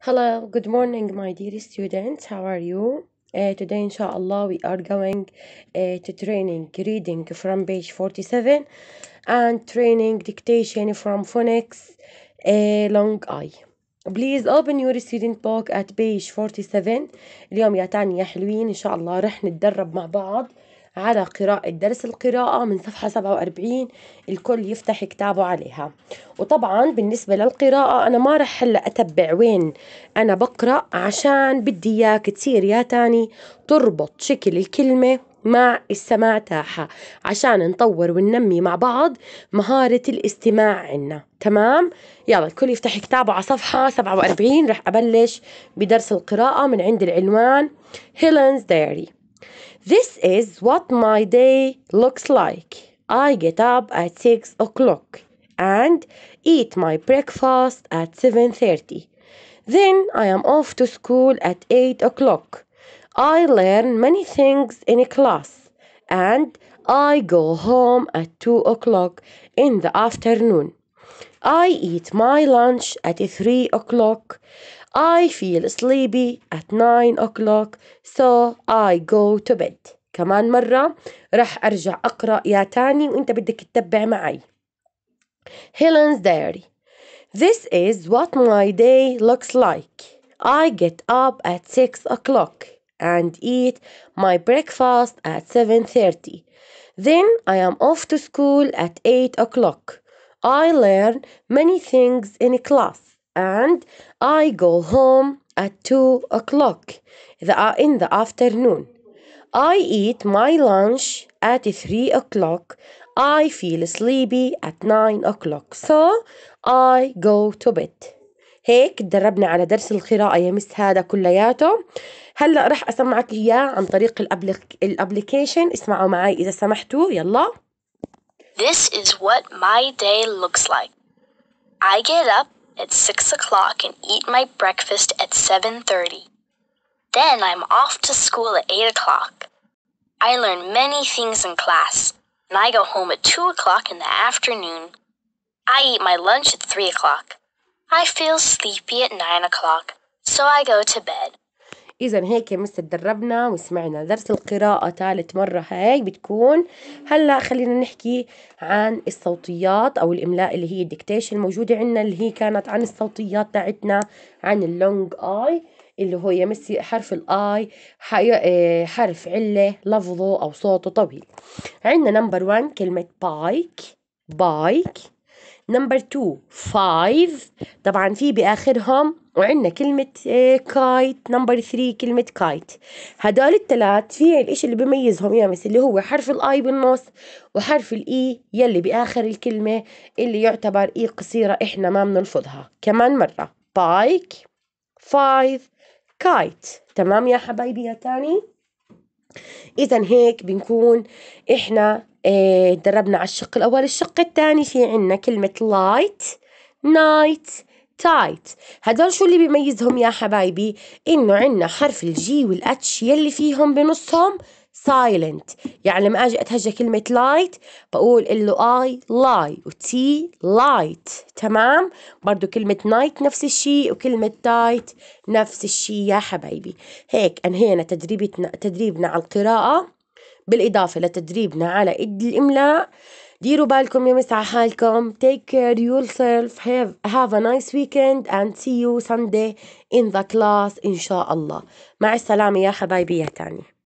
Hello, good morning, my dear students. How are you? Today, inshallah, we are going to training reading from page 47 and training dictation from phonics long I. Please open your student book at page 47. اليوم يا تاني يا حلوين إن شاء الله رح نتدرب مع بعض على قراءة درس القراءة من صفحة 47. الكل يفتح كتابه عليها. وطبعا بالنسبة للقراءة أنا ما رح هلأ أتبع وين أنا بقرأ، عشان بدي إياك تصير يا تاني تربط شكل الكلمة مع السماع تاعها، عشان نطور وننمي مع بعض مهارة الاستماع عنا. تمام؟ يلا الكل يفتح كتابه على صفحة 47. رح أبلش بدرس القراءة من عند العنوان Helen's Diary. This is what my day looks like. I get up at 6 o'clock and eat my breakfast at 7:30. Then I am off to school at 8 o'clock. I learn many things in class and I go home at 2 o'clock in the afternoon. I eat my lunch at 3 o'clock. I feel sleepy at 9 o'clock, so I go to bed. كمان مرة رح أرجع أقرأ يا تاني وإنت بدك تتبع معي. Helen's Diary. This is what my day looks like. I get up at 6 o'clock and eat my breakfast at 7:30. Then I am off to school at 8 o'clock. I learn many things in class and I go home at 2 o'clock in the afternoon. I eat my lunch at 3 o'clock. I feel sleepy at 9 o'clock, so I go to bed. هيك تدربنا على درس القراءة يا مس هذا كلياته. هلأ رح أسمعك إياه عن طريق الابليكيشن. اسمعوا معي إذا سمحتوا. يلا. This is what my day looks like. I get up at 6 o'clock and eat my breakfast at 7:30. Then I'm off to school at 8 o'clock. I learn many things in class, and I go home at 2 o'clock in the afternoon. I eat my lunch at 3 o'clock. I feel sleepy at 9 o'clock, so I go to bed. إذا هيك يا مس تدربنا وسمعنا درس القراءة ثالث مرة. هاي بتكون. هلأ خلينا نحكي عن الصوتيات أو الإملاء اللي هي الديكتيشن الموجودة عندنا، اللي هي كانت عن الصوتيات تاعتنا عن اللونج آي، اللي هو يا مس حرف الآي حرف علة لفظه أو صوته طويل. عندنا نمبر 1 كلمة بايك. نمبر 2 5 طبعا في بآخرهم، وعندنا كلمة كايت. نمبر 3 كلمة كايت. هدول الثلاث في الاشي اللي بيميزهم يا مس اللي هو حرف الاي بالنص وحرف الاي يلي بآخر الكلمة اللي يعتبر اي قصيرة احنا ما بنلفظها. كمان مرة بايك 5 كايت. تمام يا حبايبي يا تاني؟ إذا هيك بنكون إحنا دربنا على الشق الأول. الشق الثاني في عنا كلمة لايت نايت تايت. هدول شو اللي بيميزهم يا حبايبي؟ إنه عنا حرف الجي والاتش يلي فيهم بنصهم silent. يعني لما أجي أتهجى كلمة لايت بقول إنه I lie وتي لايت. تمام؟ برضو كلمة نايت نفس الشي وكلمة تايت نفس الشي يا حبايبي. هيك أنهينا تدريبنا على القراءة بالإضافة لتدريبنا على الإملاء. ديروا بالكم يا مس على حالكم. Take care yourself. Have a nice weekend and see you Sunday in the class إن شاء الله. مع السلامة يا حبايبي يا تاني.